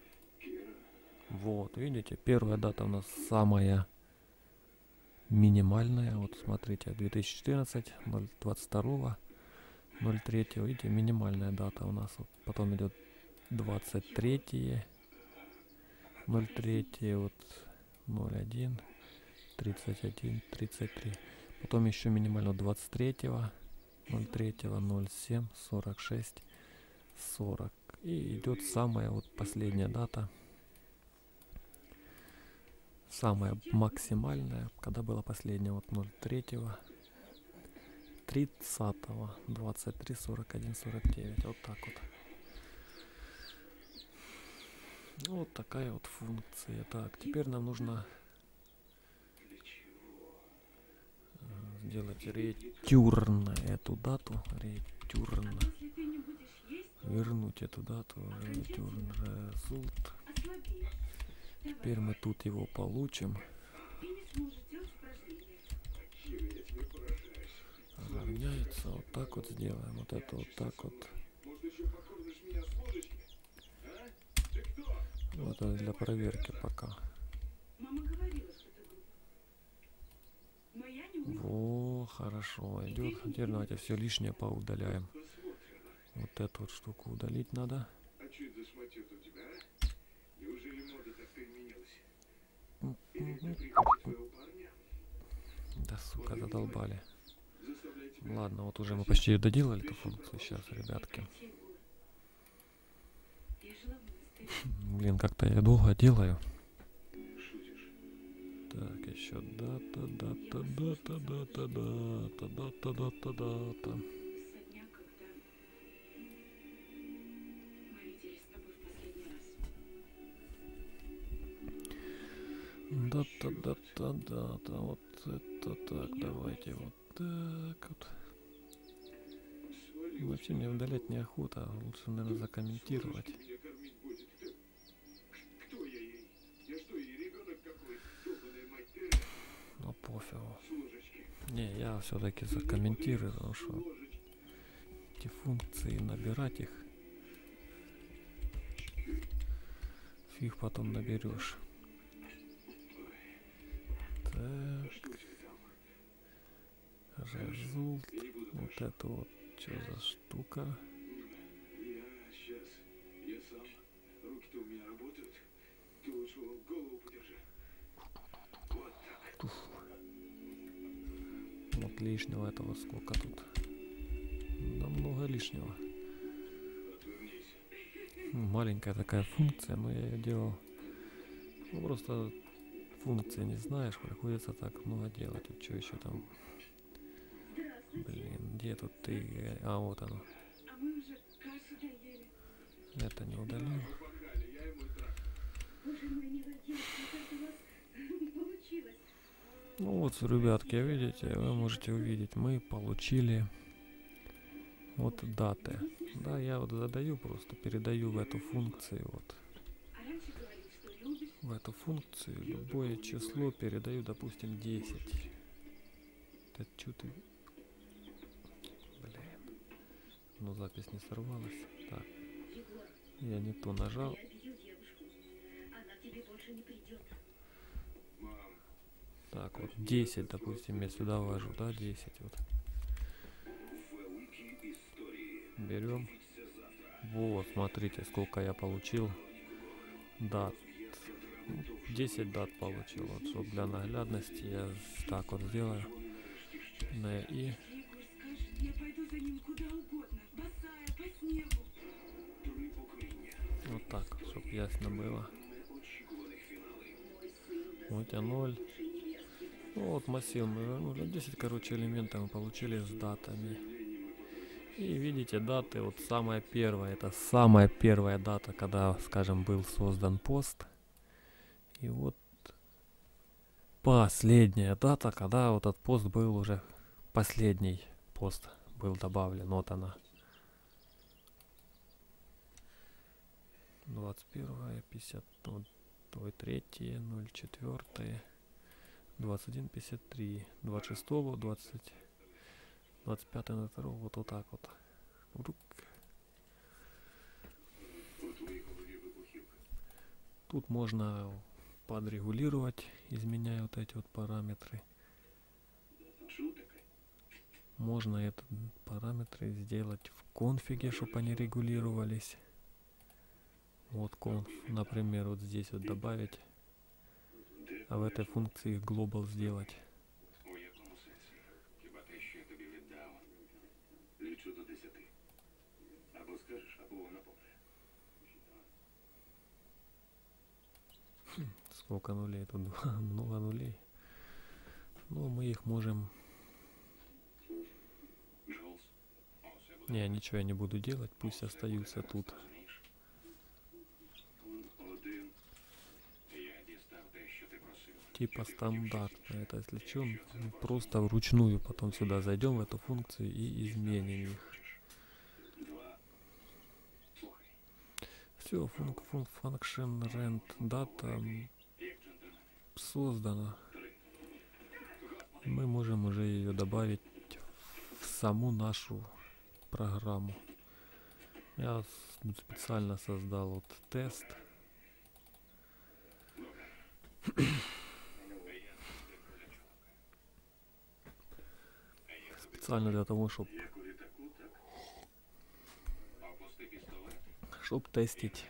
S1: Вот, видите, первая дата у нас самая минимальная. Вот смотрите, 2014, 022, 03, видите, минимальная дата у нас. Вот, потом идет 23, 03, вот 01, 31, 33. Потом еще минимально 23, 03, 07, 46, 40. И идет самая вот последняя дата. Самая максимальная, когда была последняя, вот 03, 30, 23, 41, 49. Вот так вот. Ну, вот такая вот функция. Так, теперь нам нужно сделать ретюрн эту дату. Ретюрн.
S2: Если ты не будешь есть,
S1: Вернуть эту дату. Ретюрн result.
S2: ослабеешь.
S1: Теперь мы тут его получим.
S2: Ты не сможешь делать упражнения.
S1: Равняется. Вот так вот сделаем. Вот это вот так вот.
S3: Может, еще покормишь меня с ложечки? А? Ты кто?
S1: Вот это для проверки пока.
S2: Мама говорила, что ты глуп. Но я не умею.
S1: Во, хорошо идет. Теперь давайте все лишнее поудаляем.
S3: Посмотрим.
S1: Вот эту вот штуку удалить надо.
S3: А что это за шматье у тебя, а? Неужели мода так переменилась? Или это прихоть твоего парня?
S1: Да сука, задолбали.
S3: Заставляет тебя
S1: Ладно, вот уже мы почти доделали эту функцию. Сейчас, ребятки.
S2: Я жила в монастыре.
S1: Блин, как-то я долго делаю.
S3: шутишь?
S1: Так, еще дата, дата, дата, дата, дата, дата, дата, дата.
S2: Со дня, когда мы виделись с тобой в последний раз.
S1: Дата, дата, дата. Вот это так, давайте вот так вот. Вообще мне удалять неохота. Лучше, наверное, закомментировать.
S3: Меня кормить будет. Кто я ей? Я что, ей ребенок какой? Ёбаная мать Тереза
S1: Ну пофигу.
S3: с ложечки.
S1: Не, я все-таки закомментирую, потому что
S3: Ложечки.
S1: эти функции, набирать их, фиг потом наберешь. Так,
S3: Что у тебя там?
S1: result.
S3: Я не буду
S1: Вот
S3: больше.
S1: это вот, что за штука?
S3: Я сейчас. Я сам. Руки-то у меня работают. Ты лучше голову подержи. Вот так.
S1: Вот лишнего этого сколько тут? Да много лишнего.
S3: Отвернись.
S1: Маленькая такая функция, но я ее делал. Ну просто функции не знаешь, приходится так много делать. Вот что еще там? Блин, где тут ты? А вот оно.
S2: А мы уже кашу доели.
S1: Это не удалил.
S3: Пахали, я ему так.
S2: Боже мой, милодец, как у вас получилось.
S1: Ну вот, ребятки, видите, вы можете увидеть, мы получили вот даты. Да, я вот задаю просто, передаю в эту функцию, вот
S2: А раньше говорил, что любишь.
S1: в эту функцию любое число передаю, допустим, 10. Да чё ты? Блин. Ну запись не сорвалась. Так,
S2: Егор,
S1: я не то нажал.
S2: я обидел девушку. Она к тебе больше не придет.
S3: Мам,
S1: Так, вот 10, допустим, я сюда ввожу, да, 10 вот. Берем. Вот, смотрите, сколько я получил дат. 10 дат получил. Вот, чтобы для наглядности я так вот сделаю. На и.
S2: Егор скажет, я пойду за ним куда угодно, босая, по снегу.
S1: Вот так, чтобы ясно было. Вот я 0. Вот массив мы вернули. 10, короче, элементов мы получили с датами. И видите, даты, вот самая первая, это самая первая дата, когда, скажем, был создан пост. И вот последняя дата, когда вот этот пост был уже, последний пост был добавлен. Вот она. 21, 50, 3, 04, 21, 53, 26, 20, 25 на 2, вот так вот. Вдруг. Тут можно подрегулировать, изменяя вот эти вот параметры. Можно это параметры сделать в конфиге, чтобы они регулировались. Вот конф, например, вот здесь вот добавить, а в этой функции global сделать. Сколько нулей? Тут много нулей. Но мы их можем... Не, ничего я не буду делать, пусть остаются тут. Типа стандартно. Это если что, просто вручную потом сюда зайдем в эту функцию и изменим их. Все, function rent data создана. Мы можем уже ее добавить в саму нашу программу. Я специально создал вот тест. Специально для того, чтобы тестить.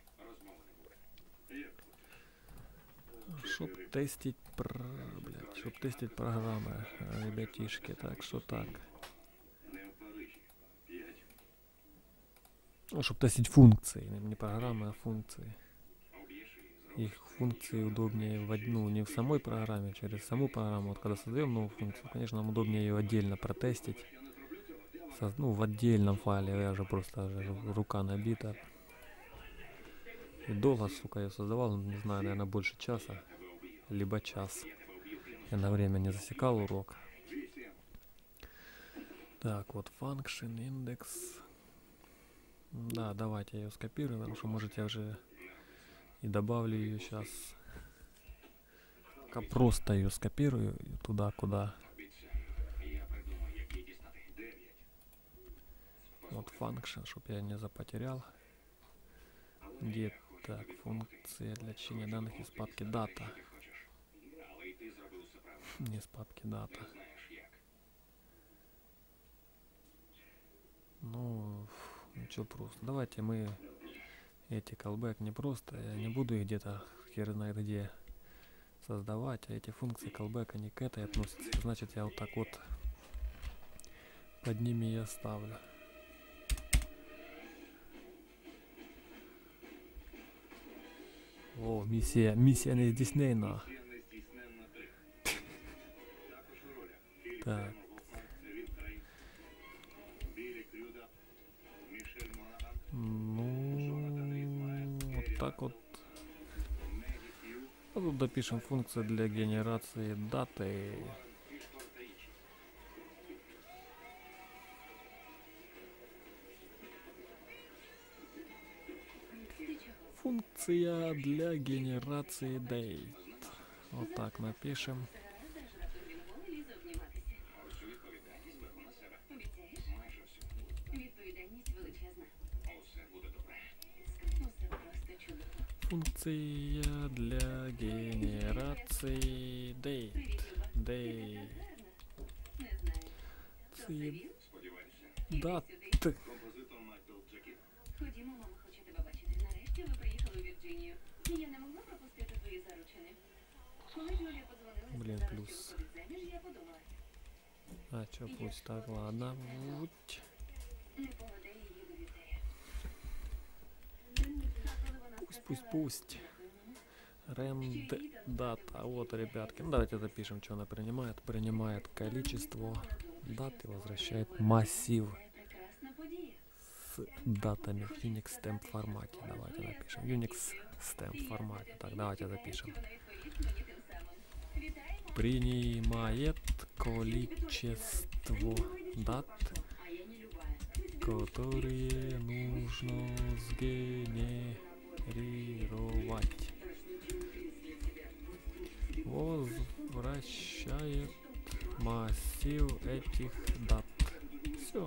S1: Чтоб тестить программы, ребятишки. Так что так. Ну, чтобы тестить функции, не программы, а функции. Их функции удобнее не в самой программе, через саму программу. Вот когда создаем новую функцию, конечно, нам удобнее ее отдельно протестить. В отдельном файле, я уже просто рука набита. И долго, сука, я создавал, не знаю, наверное, больше часа, либо час. Я на время не засекал урок. Так, вот function index. Да, давайте я ее скопирую, потому что, может, я уже и добавлю ее сейчас. Просто ее скопирую туда, куда. Вот function, чтобы я не запотерял. Где так, функция для чтения данных из папки data. Не из папки data. Ну, ничего просто. Давайте мы эти callback не просто, я не буду их где-то хер знает где создавать, а эти функции callback, они к этой относятся. Значит, я вот так вот под ними и оставлю. О, миссия не здійснена. Так. Ну, вот так вот. А тут допишем функцию для генерации даты. Функция для генерации date. Вот так напишем. Функция для генерации date. Date. Даты.
S3: Композитор Майкл Джекін.
S4: Ходімо, мама хоче тебе бачити. Нарешті ви приїхали у Вірджинію. Я не могла пропустити твої заручини. Коли Жюлія подзвонила,
S1: Блін,
S4: сказала,
S1: плюс.
S4: що виходить заміж, я подумала,
S1: А чё, пусть так, ладно. Вот.
S4: не поведе її до ліцею. А коли вона
S1: Пусть. Рент дата. Вот, ребятки. Ну, давайте запишем, что она принимает. Принимает количество дат и возвращает массив
S4: прекрасна подія.
S1: с датами в Unix stamp формате. Давайте напишем. Unix stamp формате. Так, давайте запишем.
S4: Вона відповість мені тим самим. Вітаємо.
S1: Принимает количество дат,
S4: А я не любая.
S1: которые нужно сгенерировать. Возвращает массив этих дат. Все.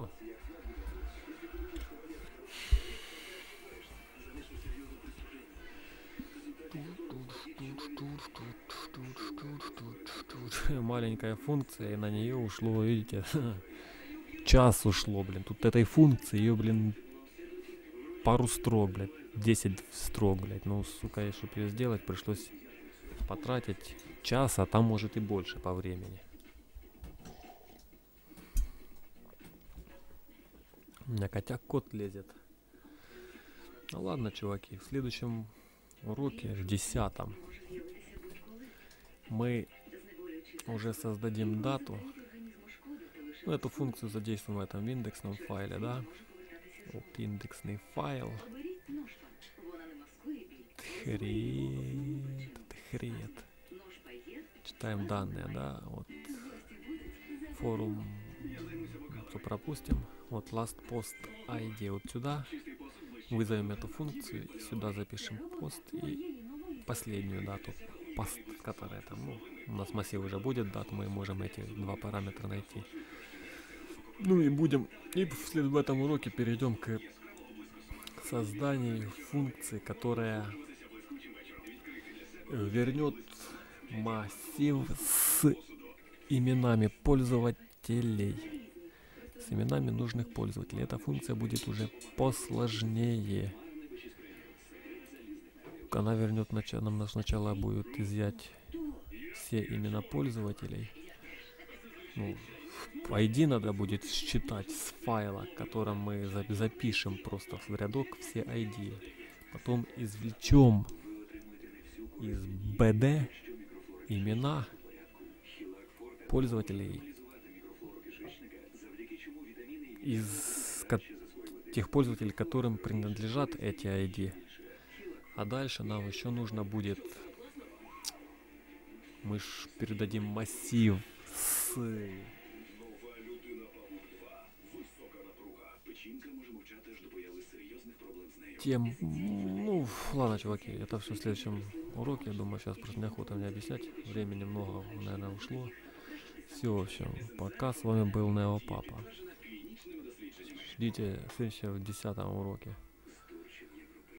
S1: Маленькая функция, и на нее ушло, видите, час ушло, блин. Тут этой функции, ее, блин, пару строк, блядь, 10 строк, блядь. Ну, сука, и чтобы ее сделать, пришлось потратить час, а там может и больше по времени. У меня котяк кот лезет. Ну ладно, чуваки, в следующем уроке, в 10-м, мы уже создадим дату. Ну, эту функцию задействуем в этом индексном файле, да? Вот индексный файл. Хрет. Читаем данные, да? Вот форум. Что пропустим? Вот last post ID вот сюда. Вызовем эту функцию и сюда запишем пост и последнюю дату. Пост, которая там, ну, у нас массив уже будет дат, мы можем эти два параметра найти. Ну и будем, и в этом уроке перейдем к созданию функции, которая вернет массив с именами пользователей, с именами нужных пользователей. Эта функция будет уже посложнее. Она вернет нам сначала будет изъять все имена пользователей. Ну, ID надо будет считать с файла, которым мы запишем просто в рядок все ID. Потом извлечем из BD имена пользователей из тех пользователей, которым принадлежат эти ID. А дальше нам еще нужно будет, мы ж передадим массив с тем, ну ладно, чуваки, это все в следующем уроке, я думаю, сейчас просто неохота мне объяснять, времени много, наверное, ушло. Все, в общем, пока, с вами был Нео Папа. Ждите следующего в 10-м уроке.